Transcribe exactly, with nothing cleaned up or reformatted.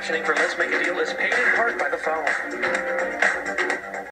captioning for Let's Make a Deal is paid in part by the following.